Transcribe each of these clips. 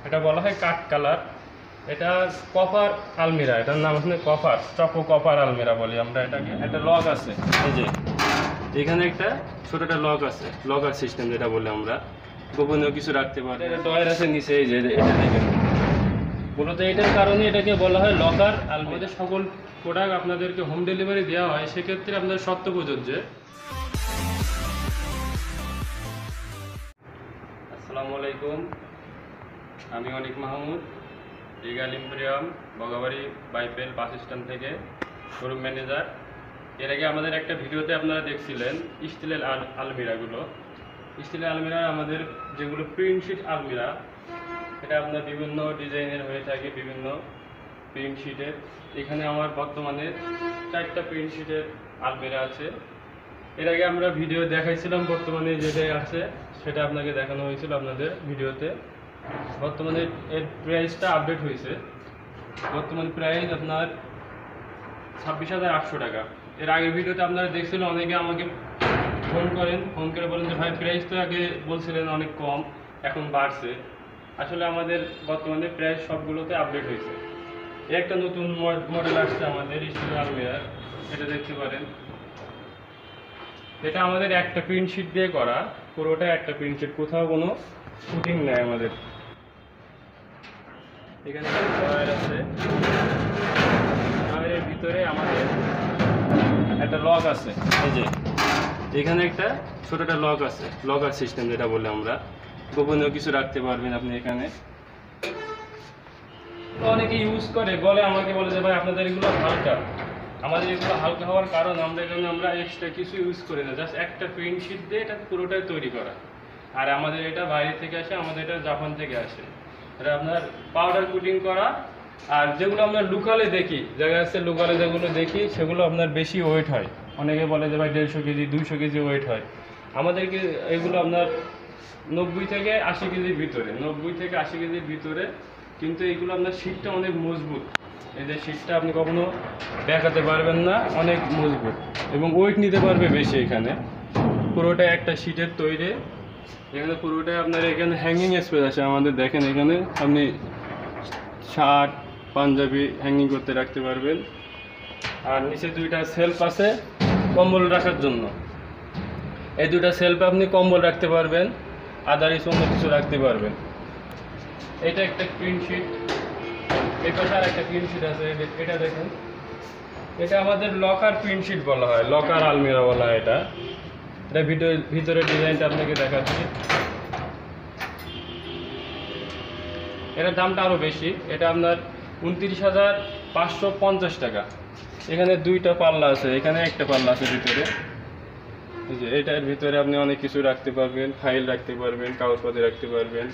এটা বলা হয় কাঠ কালার। এটা কপার আলমিরা, এটার নাম হচ্ছে কপার, চকো কপার আলমিরা বলি আমরা এটাকে। একটা লক আছে, এই যে এখানে একটা ছোট একটা লক আছে, লকার সিস্টেম যেটা বলি আমরা, গোপনীয় কিছু রাখতে পারি। এটা ডয়ার আছে নিচে, এই যে এটা দেখেন। মূলত এটার কারণে এটাকে বলা হয় লকার আলমিরা। সকল প্রোডাক্ট আপনাদেরকে হোম ডেলিভারি দেওয়া হয়, সেক্ষেত্রে আপনাদের শর্ত প্রযোজ্য। আসসালামু আলাইকুম, আমি Anik Mahmud, Regal Emporium Bogabari Baipail bus stand থেকে শোরুম ম্যানেজার। এর আগে আমাদের একটা ভিডিওতে আপনারা দেখছিলেন স্টিলের আলমিরাগুলো। স্টিলের আলমিরা আমাদের যেগুলো প্রিন্ট শিট আলমিরা, এটা আপনার বিভিন্ন ডিজাইনের হয়ে থাকে, বিভিন্ন প্রিন্ট শিটের। এখানে আমার বর্তমানে 4টা প্রিন্ট শিটের আলমিরা আছে। এর আগে আমরা ভিডিও দেখাইছিলাম, বর্তমানে যেটাই আছে সেটা আপনাকে দেখানো হয়েছিল আপনাদের ভিডিওতে। বর্তমানে এর প্রাইসটা আপডেট হয়েছে। বর্তমান প্রাইস আপনার 26,800 টাকা। এর আগের ভিডিওতে আপনারা দেখছিলেন, অনেকে আমাকে ফোন করে বলেন যে ভাই প্রাইস তো আগে বলছিলেন অনেক কম, এখন বাড়ছে। আসলে আমাদের বর্তমানে প্রাইস সবগুলোতে আপডেট হয়েছে। একটা নতুন মডেল আসছে আমাদের স্টিলের আলমিরার, এটা দেখতে পারেন। এটা আমাদের একটা প্রিন্ট শিট দিয়ে করা, পুরোটা একটা প্রিন্ট শিট, কোথাও কোনো শুটিং নেই আমাদের। এখানে ড্রয়ার আছে, ড্রয়ারের ভিতরে আমাদের একটা লক আছে, এই যে এখানে একটা ছোট একটা লক আছে, লকার সিস্টেম যেটা বলি আমরা, গোপনীয় কিছু রাখতে পারবেন আপনি এখানে। অনেকে ইউজ করে, আমাকে বলে যে ভাই আপনাদের এগুলো হালকা। আমাদের এগুলো হালকা হওয়ার কারণ আমরা এক্সট্রা কিছু ইউজ করি না, জাস্ট একটা প্রিন্ট শিট দিয়ে এটা পুরোটাই তৈরি করা। আর আমাদের এটা বাইরে থেকে আসে, আমাদের এটা জাপান থেকে আসে। এটা আপনার পাউডার কোটিং করা। আর যেগুলো আমরা লোকালে দেখি, জায়গা আছে লোকালে যেগুলো দেখি, সেগুলো আপনার বেশি ওয়েট হয়। অনেকে বলে যে ভাই 150 কেজি 200 কেজি ওয়েট হয়। আমাদেরকে এগুলো আপনার 90 থেকে 80 কেজির ভিতরে, 90 থেকে 80 কেজির ভিতরে। কিন্তু এইগুলো আপনার শীটটা অনেক মজবুত। এই যে শীটটা আপনি কখনো দেখাতে পারবেন না, অনেক মজবুত এবং ওয়েট নিতে পারবে বেশি। এখানে পুরোটা একটা শীটের তৈরি। এখানে পুরোটাই আপনার এখানে হ্যাঙ্গিং স্পেস আছে আমাদের, দেখেন এখানে আপনি শার্ট পাঞ্জাবি হ্যাঙ্গিং করতে রাখতে পারবেন। আর নিচে 2টা সেলফ আছে কম্বল রাখার জন্য। এই 2টা সেলফে আপনি কম্বল রাখতে পারবেন, আদারিস অন্য কিছু রাখতে পারবেন। এটা একটা প্রিন্ট শিট, এই পাশে আর একটা প্রিন্ট শিট আছে, এটা দেখেন। এটা আমাদের লকার প্রিন্ট শিট বলা হয়, লকার আলমিরা বলা হয় এটা। এটা ভিতরে ডিজাইনটা আপনাকে দেখাচ্ছি। এটার দামটা আরও বেশি, এটা আপনার 29,550 টাকা। এখানে 2টা পাল্লা আছে, এখানে একটা পাল্লা আছে ভিতরে। এই যে এটার ভিতরে আপনি অনেক কিছু রাখতে পারবেন, ফাইল রাখতে পারবেন, কাগজপত্র রাখতে পারবেন।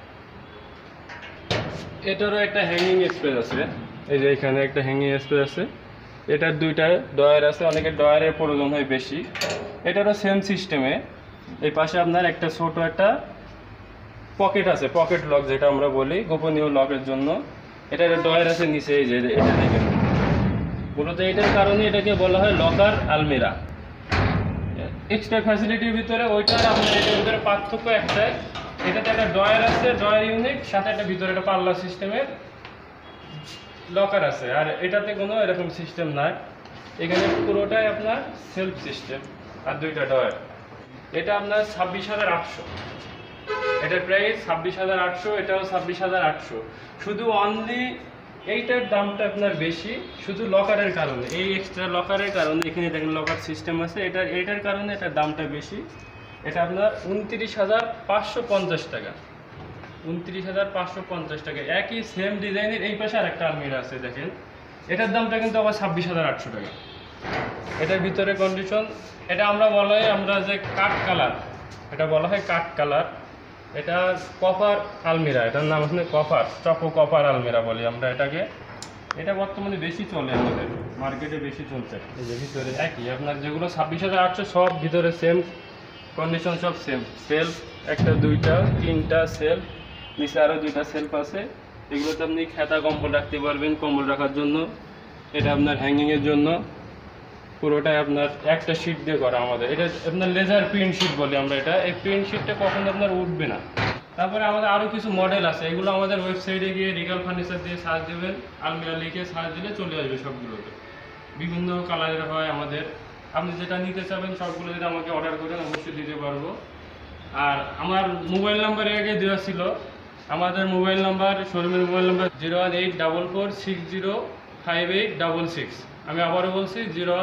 এটারও একটা হ্যাঙ্গিং স্পেস আছে, এই যে এখানে একটা হ্যাঙ্গিং স্পেস আছে। এটার 2টা ডয়ার আছে, অনেকের ডয়ারের প্রয়োজন হয় বেশি। এটারও সেম সিস্টেমে। এই পাশে আপনার একটা ছোট একটা পকেট আছে, পকেট লক যেটা আমরা বলি, গোপনীয় লকের জন্য। এটার ডয়ার আছে নিচে, এই যে এটা দেখেন। মূলত এটার কারণে এটাকে বলা হয় লকার আলমিরা। এক্সট্রা ফ্যাসিলিটির ভিতরে ওইটার আপনার এটার ভিতরে পার্থক্য একটাই, এটাতে একটা ডয়ার আছে, ডয়ার ইউনিট, সাথে একটা ভিতরে একটা পাল্লা সিস্টেমের লকার আছে। আর এটাতে কোনো এরকম সিস্টেম নাই, এখানে পুরোটাই আপনার সেলফ সিস্টেম আর 2টা ডয়ার। এটা আপনার 26,800, এটার প্রাইস 26,800, এটাও 26,800। শুধু অনলি এইটার দামটা আপনার বেশি, শুধু লকারের কারণে, এই এক্সট্রা লকারের কারণে। এখানে দেখেন লকার সিস্টেম আছে, এটার কারণে এটার দামটা বেশি। এটা আপনার 29,550 টাকা, 29,550 টাকা। একই সেম ডিজাইনের এই পাশে আর একটা আলমিরা আছে দেখেন, এটার দামটা কিন্তু আবার 26,800 টাকা। এটার ভিতরে কন্ডিশন, এটা আমরা যে কাঠ কালার, এটা বলা হয় কাঠ কালার। এটা কপার আলমিরা, এটার নাম হচ্ছে কপার, চকো কপার আলমিরা বলি আমরা এটাকে। এটা বর্তমানে বেশি চলে, আমাদের মার্কেটে বেশি চলছে। এই যে ভিতরে একই আপনার যেগুলো 26,800, সব ভিতরে সেম কন্ডিশন, সব সেম। সেলফ একটা 2টা 3টা সেলফ, নিচে আরও 2টা সেলফ আছে। এগুলোতে আপনি খেতা কম্বল রাখতে পারবেন, কম্বল রাখার জন্য। এটা আপনার হ্যাঙ্গিংয়ের জন্য। পুরোটাই আপনার একটা শিট দিয়ে করা আমাদের। এটা আপনার লেজার প্রিন্ট শিট বলি আমরা এটা। এই প্রিন্ট শিটটা কখনো আপনার উঠবে না, তারপরে আমাদের আরও কিছু মডেল আছে, এগুলো আমাদের ওয়েবসাইটে গিয়ে রিগাল ফার্নিচার দিয়ে সার্চ দেবেন, আলমিরা লিখে সার্চ দিলে চলে আসবে সবগুলোতে। বিভিন্ন কালারের হয় আমাদের, আপনি যেটা নিতে চাবেন সবগুলো যদি আমাকে অর্ডার করেন অবশ্যই দিতে পারবো। আর আমার মোবাইল নাম্বার আগে দেওয়া ছিল, আমাদের মোবাইল নাম্বার, শোরুমের মোবাইল নাম্বার 01844605866। আমি আবারও বলছি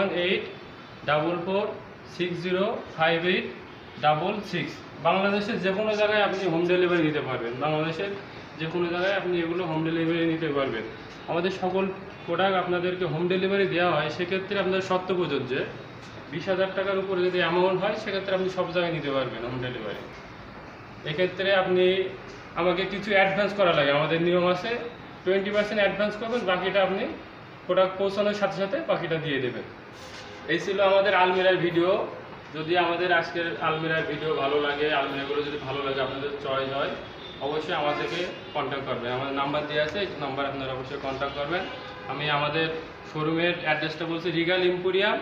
01844605866। বাংলাদেশের যে কোনো জায়গায় আপনি হোম ডেলিভারি নিতে পারবেন, বাংলাদেশের যে কোনো জায়গায় আপনি এগুলো হোম ডেলিভারি নিতে পারবেন। আমাদের সকল প্রোডাক্ট আপনাদেরকে হোম ডেলিভারি দেওয়া হয়, সেক্ষেত্রে আপনাদের শর্ত প্রযোজ্য 20,000 টাকার উপরে যদি অ্যামাউন্ট হয় সেক্ষেত্রে আপনি সব জায়গায় নিতে পারবেন হোম ডেলিভারি। এক্ষেত্রে আপনি আমাকে কিছু অ্যাডভান্স করা লাগে, আমাদের নিয়ম আছে 20% অ্যাডভান্স করবেন, বাকিটা আপনি প্রোডাক্ট পৌঁছানোর সাথে সাথে বাকিটা দিয়ে দেবেন। এই ছিল আমাদের আলমিরার ভিডিও। যদি আমাদের আজকের আলমিরার ভিডিও ভালো লাগে, আলমিরাগুলো যদি ভালো লাগে, আপনাদের চয়েস হয়, অবশ্যই আমাদেরকে কন্ট্যাক্ট করবেন। আমাদের নাম্বার দেওয়া আছে, এই নাম্বার আপনারা অবশ্যই কন্ট্যাক্ট করবেন। আমি আমাদের শোরুমের অ্যাড্রেসটা বলছি, Regal Emporium,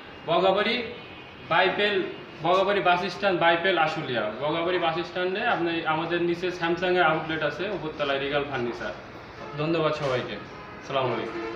Bogabari bus stand, Baipail, Ashulia. Bogabari bus স্ট্যান্ডে আপনি আমাদের নিচে স্যামসাংয়ের আউটলেট আছে, উপরতলায় রিগাল ফার্নিচার। ধন্যবাদ সবাইকে, আসসালামু আলাইকুম।